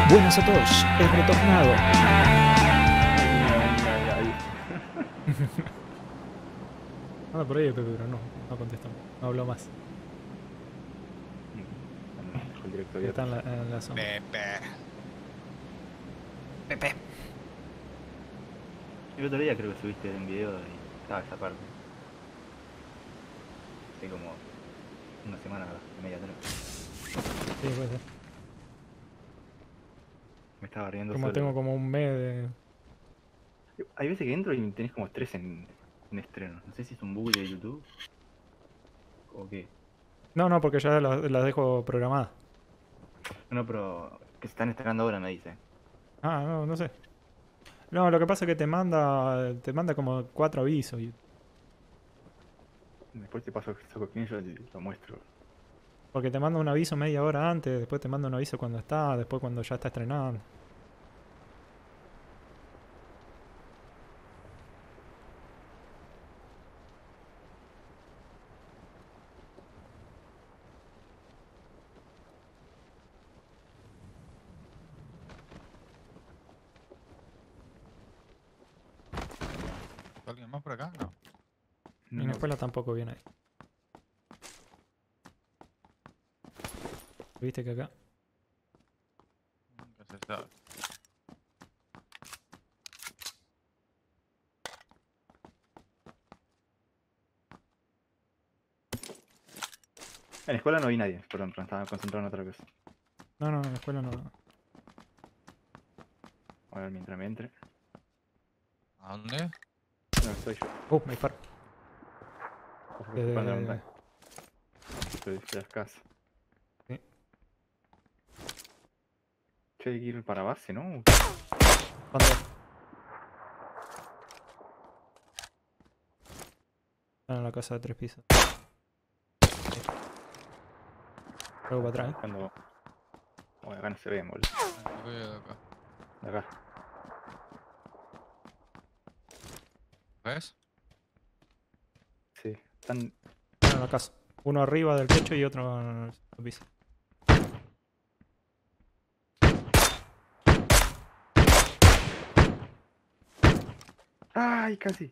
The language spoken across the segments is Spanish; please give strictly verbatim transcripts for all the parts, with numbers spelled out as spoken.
Buenas a todos, he retornado. Anda por ahí, Pepe, pero no, no contestamos. No habló más. El directo Está en abierto. la, en la zona. Pepe. Pepe. El otro día creo que subiste un video y estaba esa parte. Hace como una semana y media atrás. Sí, puede ser. Me estaba riendo Como solo. tengo como un mes de... Hay veces que entro y tenés como tres en, en estreno. No sé si es un bug de YouTube o qué. No, no, porque ya las, las dejo programadas. No, pero que se están estrenando ahora me dice. Ah, no, no sé. No, lo que pasa es que te manda, te manda como cuatro avisos. Y... Después te paso eso con ellos y lo muestro. Porque te manda un aviso media hora antes, después te manda un aviso cuando está, después cuando ya está estrenado. ¿Alguien más por acá? No. Y en la escuela tampoco viene ahí. ¿Viste que acá? Nunca se sabe. En la escuela no vi nadie, perdón, pero estaba concentrado en otra cosa. No, no, en la escuela no. A ver, mientras me entre. ¿A dónde? No, soy yo. Uh, me disparo. Ojo que ocupan la Eh, montaña. Estoy de las casas. Sí. Che, hay que ir para base, ¿no? ¿Dónde? Están en la casa de tres pisos. Luego para atrás, ¿eh? Cuando... Bueno, acá no se ven, boludo. Ah, lo veo de acá. De acá. ¿Ves? Sí. Están... Están en la casa. Uno arriba del techo y otro en el segundo piso. ¡Ay, casi!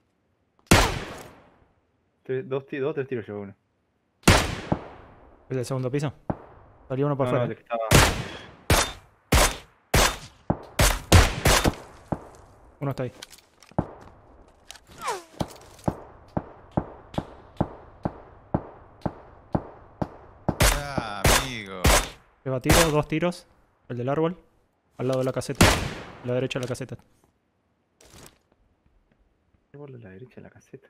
Tres- dos, ti- dos, tres tiros llevo uno. ¿El del segundo piso? Salió uno por No, fuera. no, el que estaba... Uno está ahí. Ya, amigo. Lleva tiro, dos tiros. El del árbol. Al lado de la caseta. A la derecha de la caseta. Llevo a la derecha de la caseta.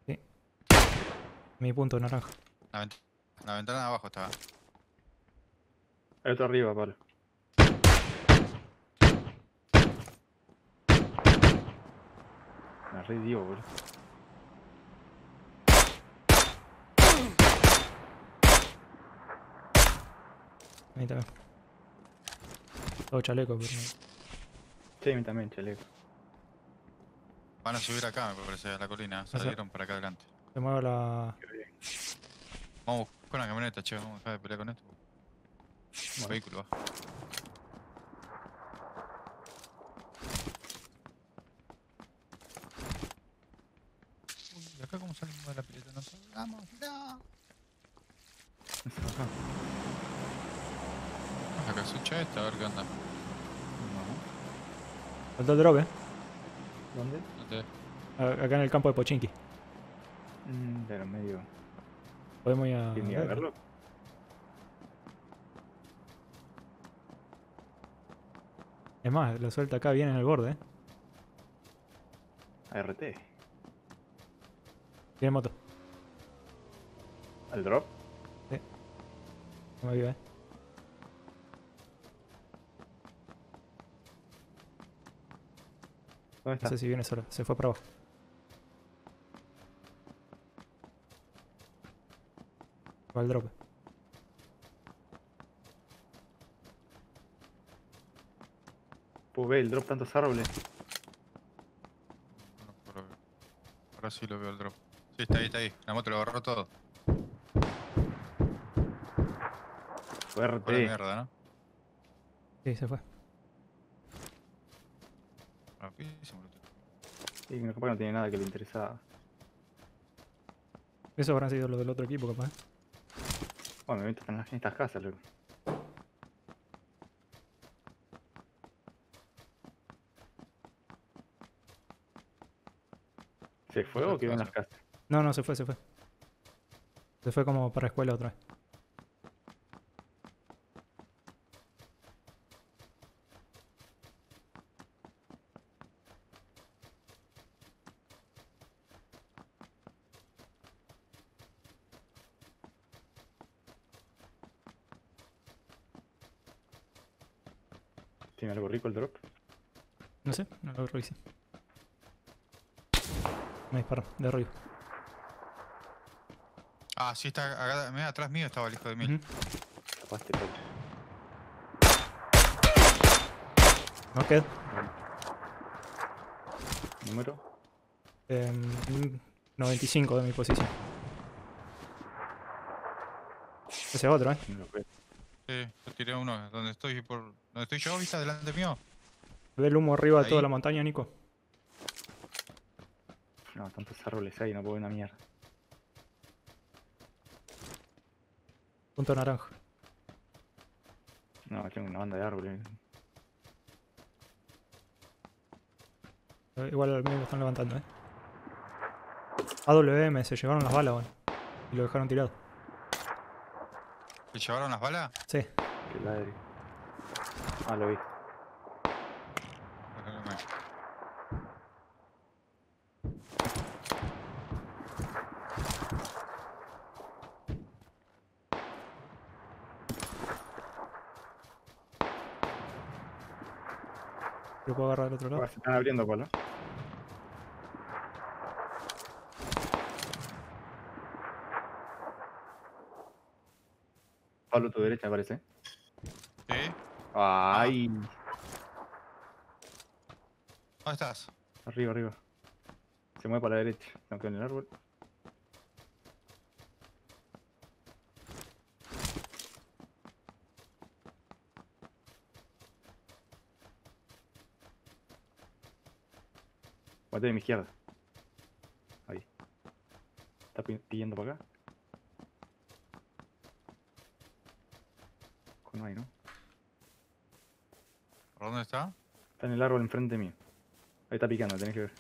Mi punto naranja. La, vent- la ventana de abajo estaba. Hay otro arriba, Pablo. Me re dio, boludo. Ahí está. Todo chaleco, pero no. Sí, a mí también, chaleco. Van a subir acá, me parece, a la colina. sea- Salieron para acá adelante. Se mueve la... Vamos con la camioneta, che. Vamos a dejar de pelear con esto. Un Bueno. vehículo, va. Uy, ¿y acá cómo salimos de la pileta? ¿Nos salgamos? ¡No! Ajá. Vamos a la casucha esta, a ver qué onda. No. Faltó el drop, eh. ¿Dónde? ¿Dónde? A- Acá en el campo de Pochinki. Mm, pero medio... Podemos ir a... ¿Quién iba a verlo? Es más, lo suelta acá bien en el borde, eh. A R T. Tiene moto. ¿Al drop? No me vio, eh. ¿Dónde No está? sé si viene solo. Se fue para abajo. Va al drop. Pues ve el drop tantos árboles. No, no lo veo. Ahora sí lo veo el drop. Sí, está ahí, está ahí. La moto lo agarró todo. Fuerte. Fue la mierda, ¿no? Sí, se fue. rotísimo, rotísimo. Y capaz que no tiene nada que le interesaba. Eso habrán sido los del otro equipo, capaz. Bueno, me meto en las- en estas casas, loco. ¿Se fue o quedó en las casas? No, no, se fue, se fue. Se fue como para escuela otra vez. ¿Tiene algo rico el drop? No sé, no lo revisé. Me disparó, de arriba. Ah, sí, está acá, mira, atrás mío estaba el hijo de mil. Ujú. Tapaste todo. No queda. ¿Número? Em, noventa y cinco de mi posición. Ese es otro, ¿eh? No lo veo. Sí, yo tiré uno donde estoy por. Donde estoy yo, viste, delante mío. ¿Ve el humo arriba de Ahí. toda la montaña, Nico? No, tantos árboles hay, no puedo ver una mierda. Punto naranja. No, tengo una banda de árboles. Eh, Igual al mío lo están levantando, ¿eh? A W M, se llevaron las balas, bueno. Y lo dejaron tirado. ¿Le llevaron las balas? Sí. Que ladre. Ah, lo vi. Lo puedo agarrar del otro lado. Ah, se están abriendo, Pablo. Pablo, a tu derecha, me parece. Sí. Ay, ¿Dónde estás? arriba, arriba. Se mueve para la derecha. Aunque en el árbol. Bate de mi izquierda. Ahí. Está pi- pidiendo para acá. No hay, ¿no? ¿Por dónde está? Está en el árbol enfrente mío. Ahí está picando, tenés que ver.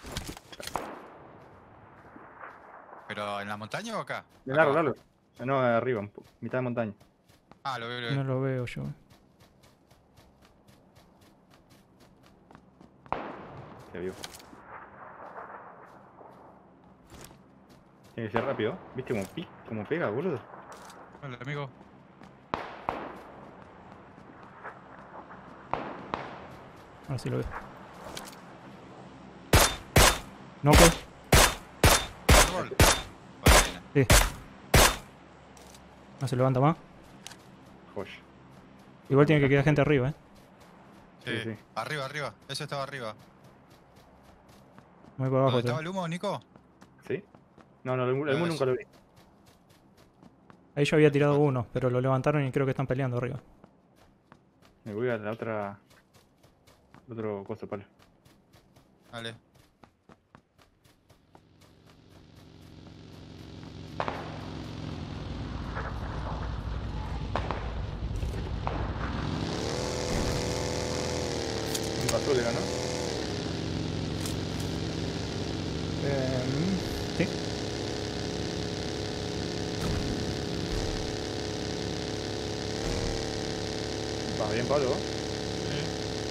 ¿Pero en la montaña o acá? En el Acá árbol, abajo. árbol. No, arriba, un po- mitad de montaña. Ah, lo veo, lo No veo. lo veo yo. Se vio. Tiene que ser rápido. ¿Viste cómo, pi cómo pega, boludo? Hola, amigo. Ahora sí lo veo. No, ¿qué? Árbol. Buena. Sí. No se levanta más. Joya. Igual tiene que quedar gente arriba, ¿eh? Sí, Sí, sí. arriba, arriba. Ese estaba arriba. Muy por abajo. ¿Dónde estaba otra. el humo, Nico? ¿Sí? No, no, el, el Ah, Mu eso. nunca lo vi. Ahí yo había tirado uno, pero lo levantaron y creo que están peleando arriba. Me voy a la otra. Otro coso, palo. Vale. Un basura, ¿no? Eh, sí. Va bien, Pablo. Sí.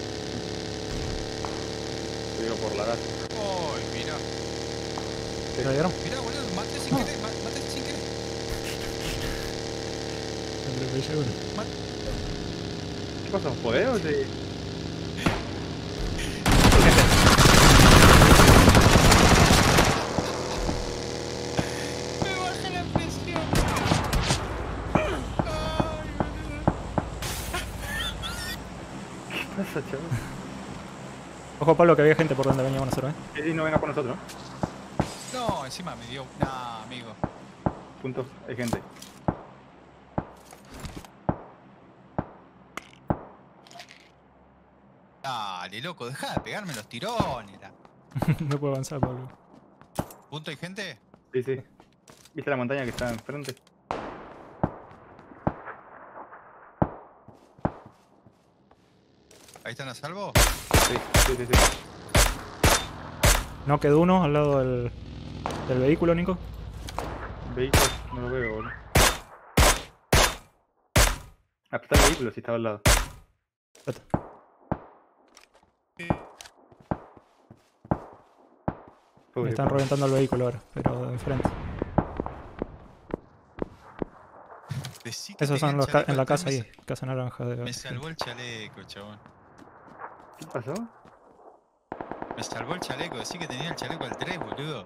Te digo por la gata. Uy, mira. ¿Te lo dieron? Mira, boludo, maté sin querer, ma- maté sin querer. Atropellé uno. ¿Qué pasa? ¿Podés o te.? Me baja la presión. Ay, boludo. ¿Qué pasa, chaval? Ojo, Pablo, que había gente por donde veníamos nosotros, ¿eh? Sí, sí, no venga con nosotros. No, encima me dio. Nah, amigo. Puntos, hay gente. Ah, Dale, loco, deja de pegarme los tirones. La... No puedo avanzar, Pablo. ¿Punto hay gente? Sí, sí. ¿Viste la montaña que está enfrente? ¿Ahí están a salvo? Sí, sí, sí, sí. No quedó uno al lado del, del vehículo, Nico. Vehículo, no lo veo, boludo. Apretá el vehículo si estaba al lado. Espérate. Me Pobre, están pobre. reventando el vehículo ahora, pero de enfrente. Decí que Esos tenía son el los ca- chaleco en la al tres, casa me ahí, sa- casa naranja de Me salvó el chaleco, chabón. ¿Qué pasó? Me salvó el chaleco, decí que tenía el chaleco al tres, boludo.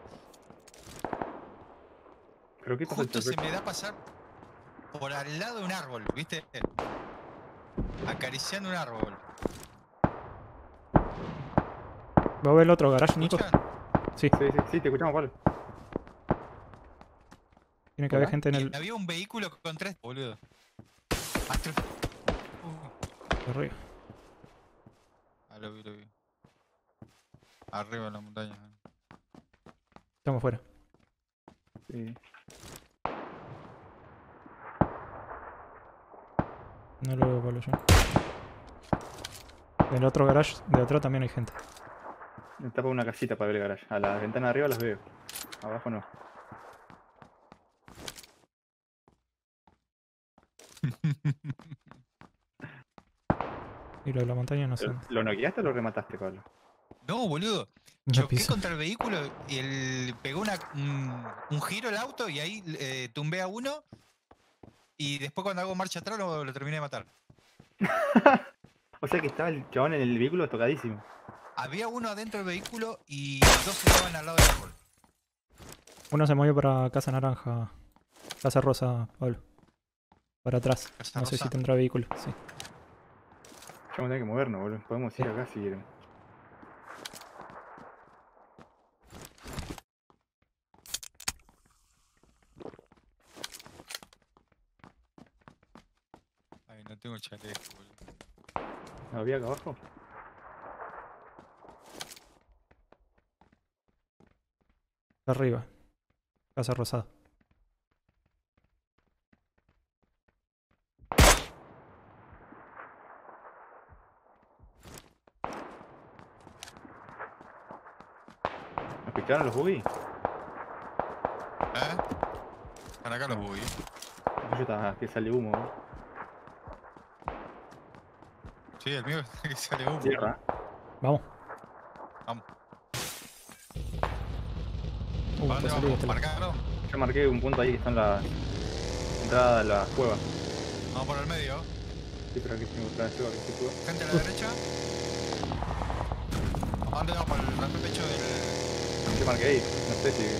¿Pero qué pasó? Justo se Chorro? me da a pasar por al lado de un árbol, ¿viste? Acariciando un árbol. ¿Va a ver el otro garage, Nico? ¿Escuchan? Sí, Sí, sí, sí, te escuchamos, Pablo. tiene que haber Hola. gente en Y el... había un vehículo con tres, boludo. Astro... Uh, arriba. ah, lo vi, lo vi. Arriba de la montaña. Estamos fuera. Sí. No lo veo, Pablo, yo. En el otro garage de atrás también hay gente. Me tapa una casita para ver el garage. A las ventanas de arriba las veo. Abajo no. Y lo de la montaña no sé. ¿Lo, ¿Lo noqueaste o lo remataste, Pablo? No, boludo. No Choqué piso. contra el vehículo y el, pegó una, un, un giro el auto y ahí eh, tumbé a uno. Y después cuando hago marcha atrás lo, lo terminé de matar. O sea que estaba el chabón en el vehículo tocadísimo. Había uno adentro del vehículo y dos estaban al lado del árbol. Uno se movió para casa naranja. Casa rosa, Pablo. Para atrás. Casa No sé rosa. si tendrá vehículo. Sí. Ya vamos a tener que movernos, boludo. Podemos ir Sí. acá si quieren. Ay, no tengo chaleco, boludo. ¿No había acá abajo? Arriba. Casa rosada. ¿Nos picaron los buggy? ¿Eh? Están acá los buggy. Yo estaba que sale humo, boludo. Sí, el mío que sale humo. Tierra. Vamos. Vamos. Uh, ¿Para dónde te salí de vamos? este lado. ¿Marcado? Yo marqué un punto ahí que están las entradas a la cueva. Vamos por el medio. Sí, pero aquí tengo otra vez cueva, que se cueva. Gente a la derecha. ¿A dónde vamos? Por el pecho del... Yo marqué ahí, no sé si...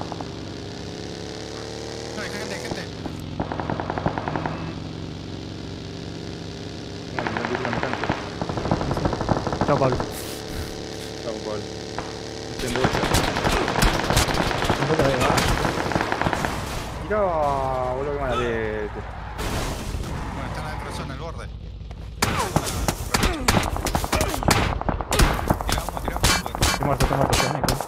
No, hay gente, hay gente. No, no te tiran tanto. Chao, Pablo. Chau, Pablo. Estoy en bolsa. Un poco de- Mirá, boludo, qué mala leche. Bueno, están adentro de zona, en el borde. Tiramos, tiramos. Estoy muerto, estoy muerto, estoy muerto.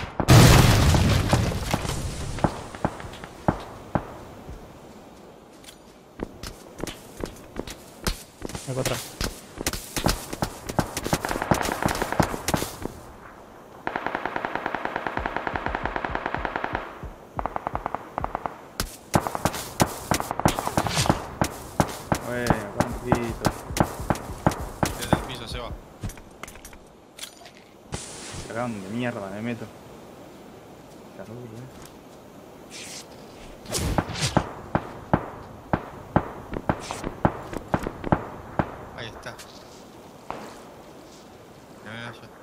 Me voy atrás. Bueno, acá un poquito. Desde el piso se va. Acá donde mierda me meto. Ya, duro, eh. Ahí está. Mira, mira, allá.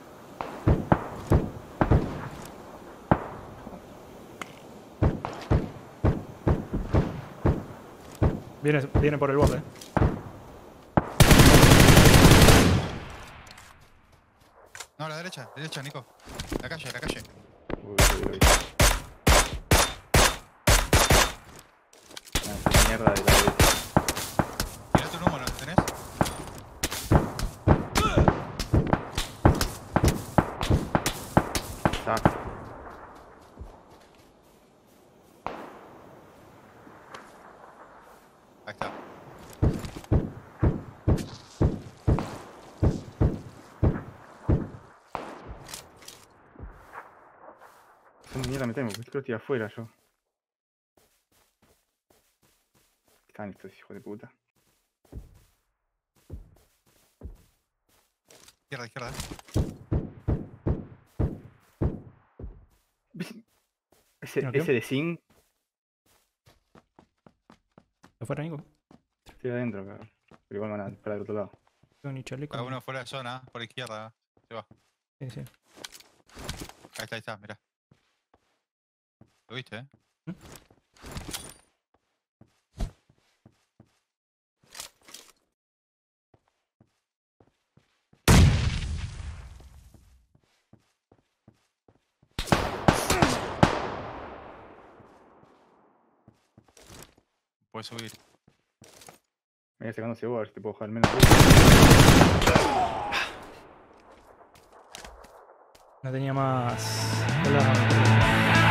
Viene, viene por el borde. eh. No, a la derecha, derecha, Nico. La calle, la calle. Uy, uy, uy. Ah, esa mierda de la derecha. Mira tu número, ¿lo tenés? Ahí está. ¿Dónde mierda me tengo? Creo que estoy afuera yo. Están estos hijos de puta. Izquierda, izquierda. ¿Ves? Ese, ¿No qué? ese de Zinc, ¿Afuera, Nico? estoy adentro, cabrón. Pero igual van a para el otro lado. Tengo ni chaleco. Cada ni- uno fuera de zona, por izquierda. Se va. Sí, sí. Ahí está, ahí está, mirá. ¿Lo viste, eh? ¿Mm? Puedes subir. Me voy sacando cebo a ver si te puedo dejar menos. No tenía más. Hola.